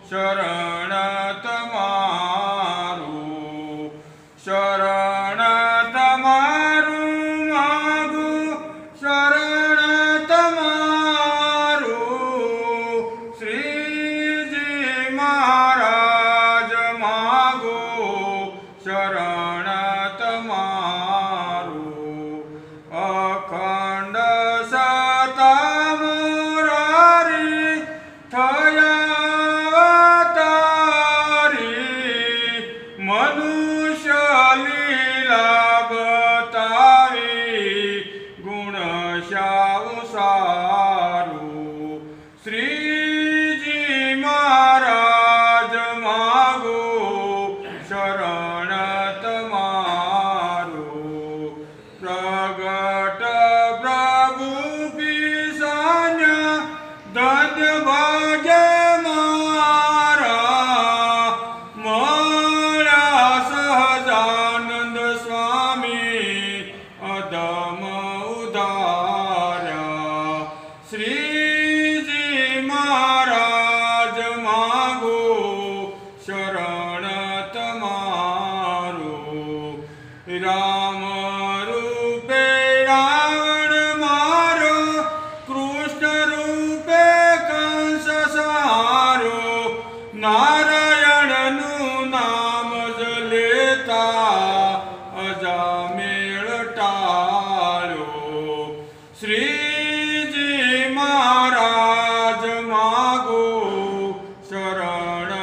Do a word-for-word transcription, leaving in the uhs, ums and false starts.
शरण तमारू शरण तमारू मागू शरण तमारू श्रीजी महाराज मागू शरण तमारू अखंड सता मुरारी थया मनुष्य लीला बतावी गुणशाऊ सारू श्रीजी महाराज मागो शरण तमारू प्रगट प्रभु पिसान्या धन्य भाग्य मारा सहजानंद स्वामी अदम उदारा श्रीजी महाराज मागो शरण तमारू राम रूपे रावण मारो कृष्ण रूपे कंस सारो नारायण नु नाम लेता अजामेळ टाळो श्रीजी महाराज मागो शरण